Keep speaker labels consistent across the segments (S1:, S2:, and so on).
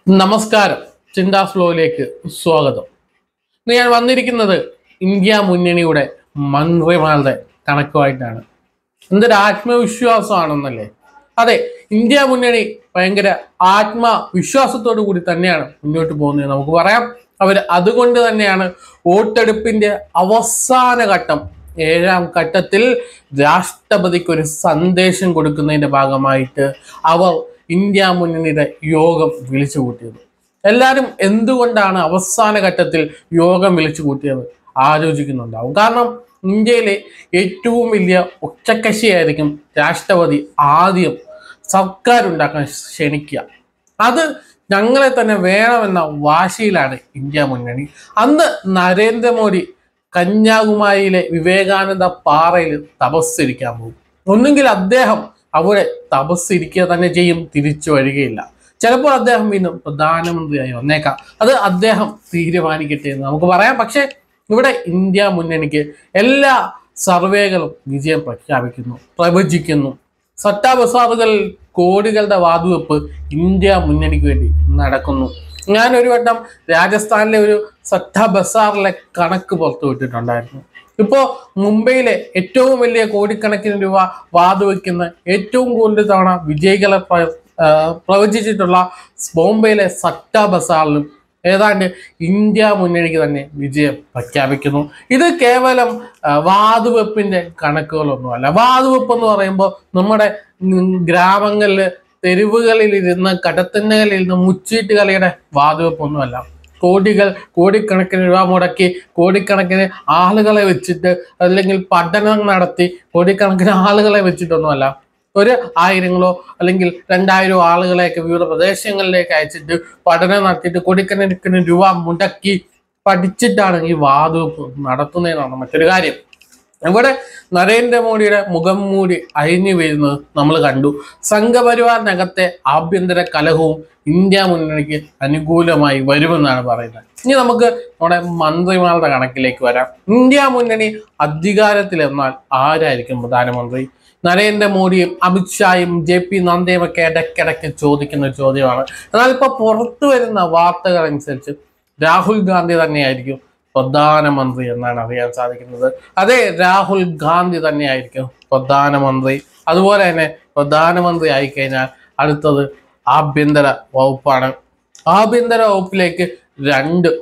S1: നമസ്കാരം, ചിന്താസ് ഫ്ലോയിലേക്ക് സ്വാഗതം. ഇന്ന് ഞാൻ വന്നിരിക്കുന്നത് ഇന്ത്യ മുന്നണിയുടെ മന്ത്രിമാരുടെ കണക്കുമായിട്ടാണ്. എന്തൊരു ആത്മവിശ്വാസമാണെന്നല്ലേ? അതെ, ഇന്ത്യ മുന്നണി ഭയങ്കര ആത്മവിശ്വാസത്തോടു കൂടി തന്നെയാണ് മുന്നോട്ട് പോകുന്നത് നമുക്ക് പറയാം. അതുകൊണ്ട് തന്നെയാണ് വോട്ടെടുപ്പിന്റെ അവസാന ഘട്ടം, 7ാം ഘട്ടത്തിൽ രാഷ്ട്രപതിക്ക് ഒരു സന്ദേശം കൊടുക്കുന്നതിന്റെ ഭാഗമായിട്ട് അവർ ഇന്ത്യ മുന്നണിയുടെ യോഗം വിളിച്ചു കൂട്ടിയത്. എല്ലാവരും എന്തുകൊണ്ടാണ് അവസാന ഘട്ടത്തിൽ യോഗം വിളിച്ചു കൂട്ടിയത് ആലോചിക്കുന്നുണ്ടാവും. കാരണം ഇന്ത്യയിലെ ഏറ്റവും വലിയ ഒറ്റക്കക്ഷിയായിരിക്കും രാഷ്ട്രപതി ആദ്യം സർക്കാർ ഉണ്ടാക്കാൻ ക്ഷണിക്കുക. അത് ഞങ്ങളെ തന്നെ വേണമെന്ന വാശിയിലാണ് ഇന്ത്യ മുന്നണി. അന്ന് നരേന്ദ്രമോദി കന്യാകുമാരിയിലെ വിവേകാനന്ദ പാറയിൽ തപസ്സിരിക്കാൻ പോകും. ഒന്നുകിൽ അദ്ദേഹം അവിടെ തപസ്സിരിക്കുക തന്നെ ചെയ്യും, തിരിച്ചു വരികയില്ല. ചിലപ്പോൾ അദ്ദേഹം വീണ്ടും പ്രധാനമന്ത്രിയായി വന്നേക്കാം. അത് അദ്ദേഹം തീരുമാനിക്കട്ടെ എന്ന് നമുക്ക് പറയാം. പക്ഷെ ഇവിടെ ഇന്ത്യ മുന്നണിക്ക് എല്ലാ സർവേകളും വിജയം പ്രവചിക്കുന്നു. സട്ടാ ബസാറുകളിൽ കോടികളുടെ വാതുവെപ്പ് ഇന്ത്യ മുന്നണിക്ക് വേണ്ടി നടക്കുന്നു. ഞാൻ ഒരു വട്ടം രാജസ്ഥാനിലെ ഒരു സട്ടാ ബസാറിലെ കണക്ക് പുറത്തു വിട്ടിട്ടുണ്ടായിരുന്നു. ഇപ്പോൾ മുംബൈയിലെ ഏറ്റവും വലിയ കോടിക്കണക്കിന് രൂപ വാതുവെക്കുന്ന ഏറ്റവും കൂടുതൽ തവണ വിജയികളെ പ്രവചിച്ചിട്ടുള്ള ബോംബെയിലെ സട്ടാ ബസാറിലും ഏതാണ്ട് ഇന്ത്യ മുന്നണിക്ക് തന്നെ വിജയം പ്രഖ്യാപിക്കുന്നു. ഇത് കേവലം വാതുവെപ്പിന്റെ കണക്കുകളൊന്നുമല്ല. വാതുവെപ്പ് എന്ന് പറയുമ്പോൾ നമ്മുടെ ഗ്രാമങ്ങളിൽ തെരുവുകളിൽ ഇരുന്ന് കടത്തിണ്ണകളിൽ ഇരുന്ന് മുച്ചീട്ട് കളിയുടെ വാതുവെപ്പൊന്നുമല്ല. കോടിക്കണക്കിന് രൂപ മുടക്കി കോടിക്കണക്കിന് ആളുകളെ വെച്ചിട്ട്, അല്ലെങ്കിൽ പഠനം നടത്തി കോടിക്കണക്കിന് ആളുകളെ വെച്ചിട്ടൊന്നുമല്ല. ഒരു 1000 അല്ലെങ്കിൽ 2000 ആളുകളെയൊക്കെ വിവിധ പ്രദേശങ്ങളിലേക്ക് അയച്ചിട്ട് പഠനം നടത്തിയിട്ട് കോടിക്കണക്കിന് രൂപ മുടക്കി പഠിച്ചിട്ടാണ് ഈ വാതുവെപ്പ് നടത്തുന്നതെന്നാണ് മറ്റൊരു കാര്യം. ഇവിടെ നരേന്ദ്രമോദിയുടെ മുഖം മൂടി അഴിഞ്ഞു വീഴുന്നത് നമ്മൾ കണ്ടു. സംഘപരിവാറിനകത്തെ ആഭ്യന്തര കലഹവും ഇന്ത്യ മുന്നണിക്ക് അനുകൂലമായി വരുമെന്നാണ് പറയുന്നത്. ഇനി നമുക്ക് നമ്മുടെ മന്ത്രിമാരുടെ കണക്കിലേക്ക് വരാം. ഇന്ത്യ മുന്നണി അധികാരത്തിലെന്നാൽ ആരായിരിക്കും പ്രധാനമന്ത്രി? നരേന്ദ്രമോദിയും അമിത്ഷായും JP നദ്ദയും ഒക്കെ ഇടയ്ക്കിടയ്ക്ക് ചോദിക്കുന്ന ഒരു ചോദ്യമാണ്. എന്നാൽ ഇപ്പൊ പുറത്തു വരുന്ന വാർത്തകൾ അനുസരിച്ച് രാഹുൽ ഗാന്ധി തന്നെയായിരിക്കും പ്രധാനമന്ത്രി എന്നാണ് അറിയാൻ സാധിക്കുന്നത്. അതെ, രാഹുൽ ഗാന്ധി തന്നെയായിരിക്കും പ്രധാനമന്ത്രി. അതുപോലെ തന്നെ പ്രധാനമന്ത്രി ആയിക്കഴിഞ്ഞാൽ അടുത്തത് ആഭ്യന്തര വകുപ്പാണ്. ആഭ്യന്തര വകുപ്പിലേക്ക് 2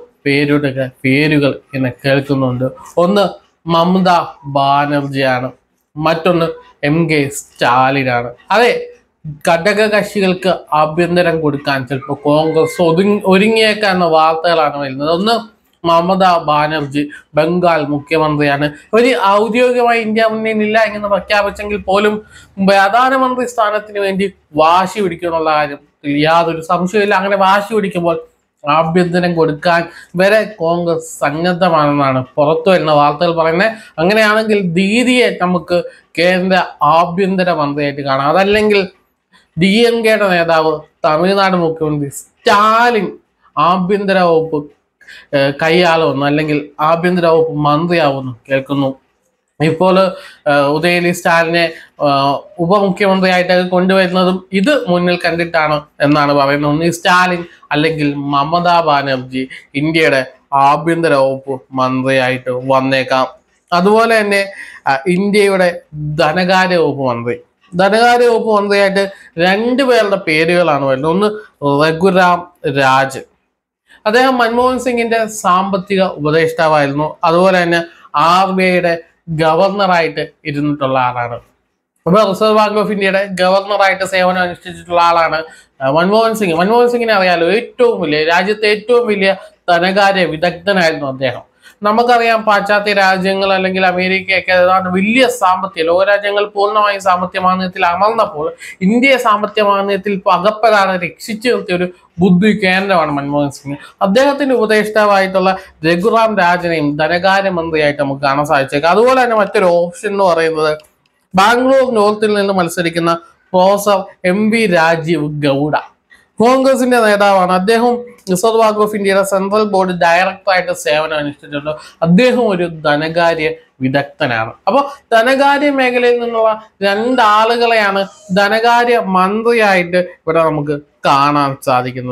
S1: പേരുകൾ ഇന്ന് കേൾക്കുന്നുണ്ട്. ഒന്ന് മമതാ ബാനർജിയാണ്, മറ്റൊന്ന് MK സ്റ്റാലിനാണ്. അതെ, ഘടകകക്ഷികൾക്ക് ആഭ്യന്തരം കൊടുക്കാൻ ചിലപ്പോൾ കോൺഗ്രസ് ഒരുങ്ങിയേക്കാവുന്ന വാർത്തകളാണ് വരുന്നത്. ഒന്ന് മമതാ ബാനർജി ബംഗാൾ മുഖ്യമന്ത്രിയാണ്. ഒരു ഔദ്യോഗികമായി ഇന്ത്യ മുന്നണിയില്ല എന്ന് പ്രഖ്യാപിച്ചെങ്കിൽ പോലും പ്രധാനമന്ത്രി സ്ഥാനത്തിന് വേണ്ടി വാശി പിടിക്കുന്നുള്ള കാര്യം യാതൊരു സംശയമില്ല. അങ്ങനെ വാശി പിടിക്കുമ്പോൾ ആഭ്യന്തരം കൊടുക്കാൻ വരെ കോൺഗ്രസ് സന്നദ്ധമാണെന്നാണ് പുറത്തു വരുന്ന വാർത്തകൾ പറയുന്നത്. അങ്ങനെയാണെങ്കിൽ ദീദിയെ നമുക്ക് കേന്ദ്ര ആഭ്യന്തര മന്ത്രിയായിട്ട് കാണാം. അതല്ലെങ്കിൽ DMKയുടെ നേതാവ് തമിഴ്നാട് മുഖ്യമന്ത്രി സ്റ്റാലിൻ ആഭ്യന്തര വകുപ്പ് കൈയാളുമെന്ന്, അല്ലെങ്കിൽ ആഭ്യന്തര വകുപ്പ് മന്ത്രിയാവുമെന്ന് കേൾക്കുന്നു. ഇപ്പോൾ ഉദയനിധി സ്റ്റാലിനെ ഉപമുഖ്യമന്ത്രിയായിട്ട് കൊണ്ടുവരുന്നതും ഇത് മുന്നിൽ കണ്ടിട്ടാണ് എന്നാണ് പറയുന്നത്. ഒന്ന് സ്റ്റാലിൻ അല്ലെങ്കിൽ മമതാ ബാനർജി ഇന്ത്യയുടെ ആഭ്യന്തര വകുപ്പ് മന്ത്രിയായിട്ട് വന്നേക്കാം. അതുപോലെ തന്നെ ഇന്ത്യയുടെ ധനകാര്യ വകുപ്പ് മന്ത്രിയായിട്ട് 2 പേരുടെ പേരുകളാണ് വരുന്നത്. ഒന്ന് രഘുറാം രാജൻ, അദ്ദേഹം മൻമോഹൻ സിംഗിന്റെ സാമ്പത്തിക ഉപദേഷ്ടാവായിരുന്നു. അതുപോലെ തന്നെ RBIയുടെ ഗവർണറായിട്ട് ഇരുന്നിട്ടുള്ള ആളാണ്. അപ്പോൾ റിസർവ് ബാങ്ക് ഓഫ് ഇന്ത്യയുടെ ഗവർണറായിട്ട് സേവനം അനുഷ്ഠിച്ചിട്ടുള്ള ആളാണ് മൻമോഹൻ സിംഗ്. മൻമോഹൻ സിംഗിനെ അറിയാലോ, രാജ്യത്തെ ഏറ്റവും വലിയ ധനകാര്യ വിദഗ്ധനായിരുന്നു അദ്ദേഹം. നമുക്കറിയാം, പാശ്ചാത്യ രാജ്യങ്ങൾ അല്ലെങ്കിൽ അമേരിക്കയൊക്കെ ഏതാണ്ട് വലിയ ലോകരാജ്യങ്ങൾ പൂർണ്ണമായും സാമ്പത്തിക മാന്ദ്യത്തിൽ അമർന്നപ്പോൾ ഇന്ത്യയെ സാമ്പത്തിക മാന്ദ്യത്തിൽ അകപ്പെടാതെ രക്ഷിച്ചു നിർത്തിയ ഒരു ബുദ്ധി കേന്ദ്രമാണ് മൻമോഹൻ സിംഗ്. അദ്ദേഹത്തിന്റെ ഉപദേഷ്ടാവായിട്ടുള്ള രഘുറാം രാജനെയും ധനകാര്യ മന്ത്രിയായിട്ട് നമുക്ക് കാണാൻ സാധിച്ചേക്കാം. അതുപോലെ തന്നെ മറ്റൊരു ഓപ്ഷൻ എന്ന് പറയുന്നത് ബാംഗ്ലൂർ നോർത്തിൽ നിന്ന് മത്സരിക്കുന്ന പ്രൊഫസർ MV രാജീവ് ഗൗഡ, കോൺഗ്രസിന്റെ നേതാവാണ്. അദ്ദേഹം റിസർവ് ബാങ്ക് ഓഫ് ഇന്ത്യയുടെ സെൻട്രൽ ബോർഡ് ഡയറക്ടറായിട്ട് സേവനം അനുഷ്ഠിച്ചിട്ടുണ്ട്. അദ്ദേഹം ഒരു ധനകാര്യ വിദഗ്ധനാണ്. അപ്പോൾ ധനകാര്യ മേഖലയിൽ നിന്നുള്ള 2 ആളുകളെയാണ് ധനകാര്യ മന്ത്രിയായിട്ട് ഇവിടെ നമുക്ക് കാണാൻ സാധിക്കുന്നത്.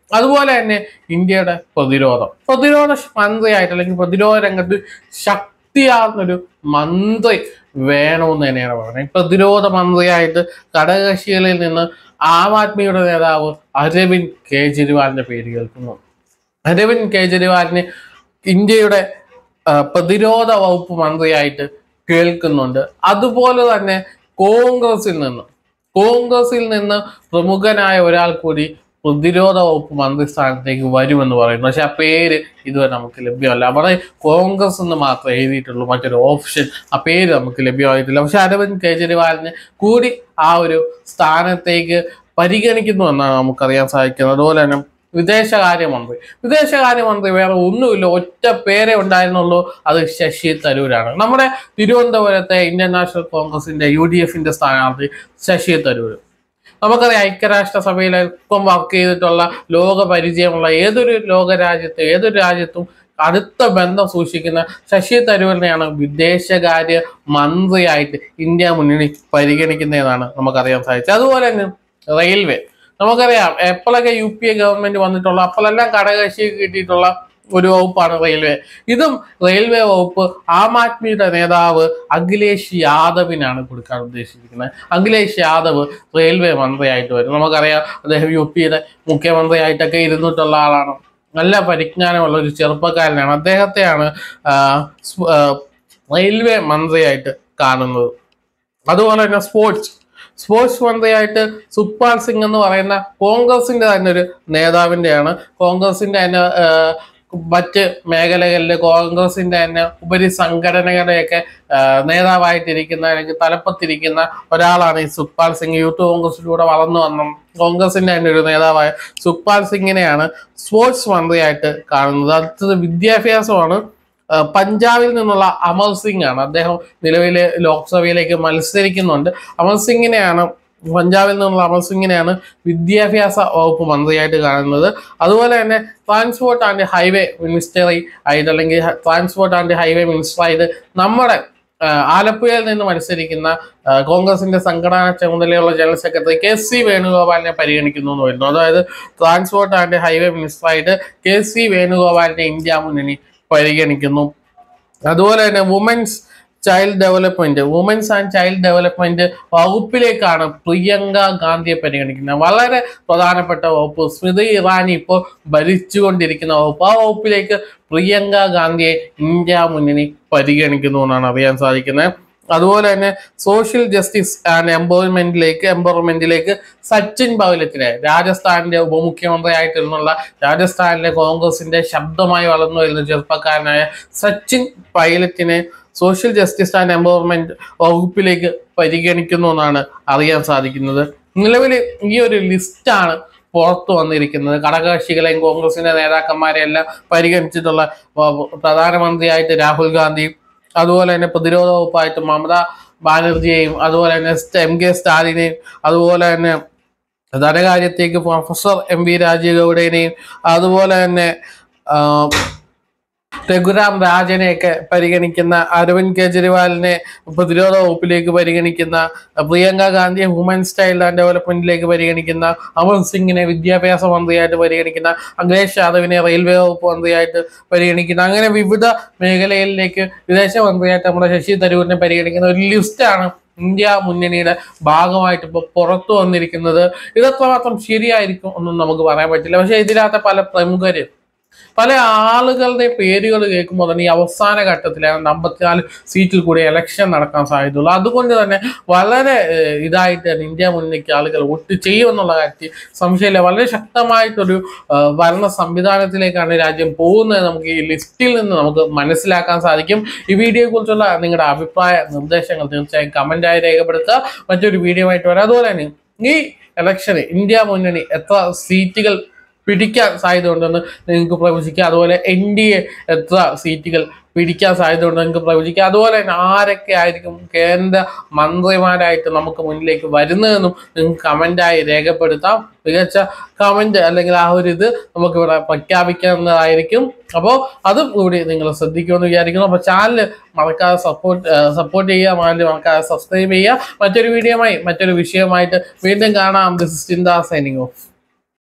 S1: അതുപോലെ തന്നെ ഇന്ത്യയുടെ പ്രതിരോധ മന്ത്രിയായിട്ട് അല്ലെങ്കിൽ പ്രതിരോധ രംഗത്ത് ശക്തിയാർന്നൊരു മന്ത്രി വേണമെന്ന് തന്നെയാണ് പറയുന്നത്. പ്രതിരോധ മന്ത്രിയായിട്ട് ഘടകകക്ഷികളിൽ നിന്ന് ആം ആദ്മിയുടെ നേതാവ് അരവിന്ദ് കെജ്രിവാളിന്റെ പേര് കേൾക്കുന്നു. അരവിന്ദ് കെജ്രിവാളിന് ഇന്ത്യയുടെ പ്രതിരോധ വകുപ്പ് മന്ത്രിയായിട്ട് കേൾക്കുന്നുണ്ട്. അതുപോലെ തന്നെ കോൺഗ്രസിൽ നിന്ന് പ്രമുഖനായ ഒരാൾ കൂടി പ്രതിരോധ വകുപ്പ് മന്ത്രി സ്ഥാനത്തേക്ക് വരുമെന്ന് പറയുന്നു. പക്ഷെ ആ പേര് ഇതുവരെ നമുക്ക് ലഭ്യമല്ല. അവിടെ കോൺഗ്രസ് എന്ന് മാത്രമേ എഴുതിയിട്ടുള്ളൂ, മറ്റൊരു ഓപ്ഷൻ ആ പേര് നമുക്ക് ലഭ്യമായിട്ടില്ല. പക്ഷെ അരവിന്ദ് കെജ്രിവാളിനെ കൂടി ആ ഒരു സ്ഥാനത്തേക്ക് പരിഗണിക്കുന്നു എന്നാണ് നമുക്കറിയാൻ സാധിക്കുന്നത്. അതുപോലെ തന്നെ വിദേശകാര്യമന്ത്രി വേറെ ഒന്നുമില്ല, ഒറ്റ പേരെ ഉണ്ടായിരുന്നുള്ളൂ, അത് ശശി തരൂരാണ്. നമ്മുടെ തിരുവനന്തപുരത്തെ ഇന്ത്യൻ നാഷണൽ കോൺഗ്രസിന്റെ UDFന്റെ സ്ഥാനാർത്ഥി ശശി തരൂർ. നമുക്കറിയാം ഐക്യരാഷ്ട്രസഭയിലൊപ്പം വർക്ക് ചെയ്തിട്ടുള്ള ലോക പരിചയമുള്ള ഏതൊരു രാജ്യത്തും അടുത്ത ബന്ധം സൂക്ഷിക്കുന്ന ശശി തരൂരിനെയാണ് വിദേശകാര്യ മന്ത്രിയായിട്ട് ഇന്ത്യ മുന്നണി പരിഗണിക്കുന്നതെന്നാണ് നമുക്കറിയാൻ സാധിച്ചത്. അതുപോലെ തന്നെ റെയിൽവേ, നമുക്കറിയാം എപ്പോഴൊക്കെ UPA ഗവൺമെന്റ് വന്നിട്ടുള്ള അപ്പോഴെല്ലാം ഘടകകക്ഷിക്ക് കിട്ടിയിട്ടുള്ള ഒരു വകുപ്പാണ് റെയിൽവേ. ഇതും റെയിൽവേ വകുപ്പ് ആം ആദ്മിയുടെ നേതാവ് അഖിലേഷ് യാദവിനാണ് കൊടുക്കാൻ ഉദ്ദേശിച്ചിരിക്കുന്നത്. അഖിലേഷ് യാദവ് റെയിൽവേ മന്ത്രിയായിട്ട് വരും. നമുക്കറിയാം അദ്ദേഹം UPയുടെ മുഖ്യമന്ത്രിയായിട്ടൊക്കെ ഇരുന്നിട്ടുള്ള ആളാണ്. നല്ല പരിജ്ഞാനമുള്ള ഒരു ചെറുപ്പക്കാരനാണ്. അദ്ദേഹത്തെയാണ് റെയിൽവേ മന്ത്രിയായിട്ട് കാണുന്നത്. അതുപോലെ തന്നെ സ്പോർട്സ് മന്ത്രിയായിട്ട് സുഖ്പാൽ സിംഗ് എന്ന് പറയുന്ന കോൺഗ്രസിന്റെ തന്നെ ഒരു നേതാവിൻ്റെയാണ്. കോൺഗ്രസിന്റെ തന്നെ മറ്റ് മേഖലകളിൽ കോൺഗ്രസിന്റെ തന്നെ ഉപരി സംഘടനകളുടെയൊക്കെ നേതാവായിട്ടിരിക്കുന്ന അല്ലെങ്കിൽ തലപ്പത്തിരിക്കുന്ന ഒരാളാണ് ഈ സുഖ്പാൽ സിംഗ്. യൂത്ത് കോൺഗ്രസിലൂടെ വളർന്നു വന്ന കോൺഗ്രസിന്റെ തന്നെ ഒരു നേതാവായ സുഖ്പാൽ സിംഗിനെയാണ് സ്പോർട്സ് മന്ത്രിയായിട്ട് കാണുന്നത്. അടുത്തത് വിദ്യാഭ്യാസമാണ്. പഞ്ചാബിൽ നിന്നുള്ള അമർ സിംഗ് ആണ്. അദ്ദേഹം നിലവിലെ ലോക്സഭയിലേക്ക് മത്സരിക്കുന്നുണ്ട്. പഞ്ചാബിൽ നിന്നുള്ള അമർ സിംഗിനെയാണ് വിദ്യാഭ്യാസ വകുപ്പ് മന്ത്രിയായിട്ട് കാണുന്നത്. അതുപോലെ തന്നെ ട്രാൻസ്പോർട്ട് ആൻഡ് ഹൈവേ മിനിസ്റ്ററായിട്ട് നമ്മുടെ ആലപ്പുഴയിൽ നിന്ന് മത്സരിക്കുന്ന കോൺഗ്രസിന്റെ സംഘടനാ ചുമതലയുള്ള ജനറൽ സെക്രട്ടറി KC വേണുഗോപാലിനെ പരിഗണിക്കുന്നു എന്ന് വരുന്നു. അതായത് ട്രാൻസ്പോർട്ട് ആൻഡ് ഹൈവേ മിനിസ്റ്ററായിട്ട് KC വേണുഗോപാലിനെ ഇന്ത്യ മുന്നണി പരിഗണിക്കുന്നു. അതുപോലെ തന്നെ വുമൻസ് ആൻഡ് ചൈൽഡ് ഡെവലപ്മെന്റ് വകുപ്പിലേക്കാണ് പ്രിയങ്ക ഗാന്ധിയെ പരിഗണിക്കുന്നത്. വളരെ പ്രധാനപ്പെട്ട വകുപ്പ്, സ്മൃതി ഇറാനി ഇപ്പോൾ ഭരിച്ചുകൊണ്ടിരിക്കുന്ന വകുപ്പ്. ആ വകുപ്പിലേക്ക് പ്രിയങ്ക ഗാന്ധിയെ ഇന്ത്യ മുന്നണി പരിഗണിക്കുന്നു എന്നാണ് അറിയാൻ സാധിക്കുന്നത്. അതുപോലെ തന്നെ സോഷ്യൽ ജസ്റ്റിസ് ആൻഡ് എംപവർമെന്റിലേക്ക് സച്ചിൻ പൈലറ്റിനെ, രാജസ്ഥാനിന്റെ ഉപമുഖ്യമന്ത്രിയായിട്ടിരുന്നുള്ള രാജസ്ഥാനിലെ കോൺഗ്രസിന്റെ ശബ്ദമായി വളർന്നു വരുന്ന ചെറുപ്പക്കാരനായ സച്ചിൻ പൈലറ്റിനെ സോഷ്യൽ ജസ്റ്റിസ് ആൻഡ് എംപവർമെന്റ് വകുപ്പിലേക്ക് പരിഗണിക്കുന്നു എന്നാണ് അറിയാൻ സാധിക്കുന്നത്. നിലവിൽ ഈ ഒരു ലിസ്റ്റാണ് പുറത്തു വന്നിരിക്കുന്നത്. ഘടകകക്ഷികളെയും കോൺഗ്രസിന്റെ നേതാക്കന്മാരെയെല്ലാം പരിഗണിച്ചിട്ടുള്ള പ്രധാനമന്ത്രിയായിട്ട് രാഹുൽ ഗാന്ധി, അതുപോലെ തന്നെ പ്രതിരോധ വകുപ്പായിട്ട് മമതാ ബാനർജിയെയും, അതുപോലെ തന്നെ MK സ്റ്റാലിനെയും, അതുപോലെ തന്നെ ധനകാര്യത്തേക്ക് പ്രൊഫസർ MV രാജീവ്, അതുപോലെ തന്നെ രഘുറാം രാജനെയൊക്കെ പരിഗണിക്കുന്ന അരവിന്ദ് കെജ്രിവാളിനെ പ്രതിരോധ വകുപ്പിലേക്ക് പരിഗണിക്കുന്ന, പ്രിയങ്ക ഗാന്ധിയെ വുമൻസ് ചൈൽഡ് ആൻഡ് ഡെവലപ്മെന്റിലേക്ക് പരിഗണിക്കുന്ന, അമർ സിംഗിനെ വിദ്യാഭ്യാസ മന്ത്രിയായിട്ട് പരിഗണിക്കുന്ന, അഖിലേഷ് യാദവിനെ റെയിൽവേ വകുപ്പ് മന്ത്രിയായിട്ട് പരിഗണിക്കുന്ന, അങ്ങനെ വിവിധ മേഖലകളിലേക്ക് വിദേശ മന്ത്രിയായിട്ട് നമ്മുടെ ശശി തരൂരിനെ പരിഗണിക്കുന്ന ഒരു ലിസ്റ്റാണ് ഇന്ത്യ മുന്നണിയുടെ ഭാഗമായിട്ട് ഇപ്പോൾ പുറത്തു വന്നിരിക്കുന്നത്. ഇതെത്രമാത്രം ശരിയായിരിക്കും ഒന്നും നമുക്ക് പറയാൻ പറ്റില്ല. പക്ഷെ ഇതിനകത്ത് പല ആളുകളുടെ പേരുകൾ കേൾക്കുമ്പോൾ തന്നെ ഈ അവസാന ഘട്ടത്തിലാണ് 54 സീറ്റിൽ കൂടി ഇലക്ഷൻ നടക്കാൻ സാധ്യതയുള്ളൂ. അതുകൊണ്ട് തന്നെ വളരെ ഇതായിട്ട് തന്നെ ഇന്ത്യ മുന്നണിക്ക് ആളുകൾ വോട്ട് ചെയ്യുമെന്നുള്ള കാര്യത്തിൽ സംശയമില്ല. വളരെ ശക്തമായിട്ടൊരു ഭരണ സംവിധാനത്തിലേക്കാണ് രാജ്യം പോകുന്നത് നമുക്ക് ഈ ലിസ്റ്റിൽ നിന്ന് നമുക്ക് മനസ്സിലാക്കാൻ സാധിക്കും. ഈ വീഡിയോയെ കുറിച്ചുള്ള നിങ്ങളുടെ അഭിപ്രായ നിർദ്ദേശങ്ങൾ തീർച്ചയായും കമന്റായി രേഖപ്പെടുത്തുക. മറ്റൊരു വീഡിയോ ആയിട്ട് വരാം. അതുപോലെ തന്നെ ഈ ഇലക്ഷന് ഇന്ത്യ മുന്നണി എത്ര സീറ്റുകൾ പിടിക്കാൻ സാധ്യതയുണ്ടെന്ന് നിങ്ങൾക്ക് പ്രവചിക്കുക. അതുപോലെ NDA എത്ര സീറ്റുകൾ പിടിക്കാൻ സാധ്യതയുണ്ടെന്ന് നിങ്ങൾക്ക് പ്രവചിക്കുക. അതുപോലെ തന്നെ ആരൊക്കെ ആയിരിക്കും കേന്ദ്ര മന്ത്രിമാരായിട്ട് നമുക്ക് മുന്നിലേക്ക് വരുന്നതെന്നും നിങ്ങൾക്ക് കമൻ്റായി രേഖപ്പെടുത്താം. മികച്ച കമൻറ്റ് അല്ലെങ്കിൽ ആ ഒരു ഇത് നമുക്കിവിടെ പ്രഖ്യാപിക്കുന്നതായിരിക്കും. അപ്പോൾ അതും കൂടി നിങ്ങൾ ശ്രദ്ധിക്കുമെന്ന് വിചാരിക്കുന്നു. അപ്പോൾ ചാനൽ മറക്കാതെ സപ്പോർട്ട് ചെയ്യുക, മറക്കാതെ സബ്സ്ക്രൈബ് ചെയ്യുക. മറ്റൊരു വീഡിയോയുമായി മറ്റൊരു വിഷയമായിട്ട് വീണ്ടും കാണാം. This is Chintha signing of.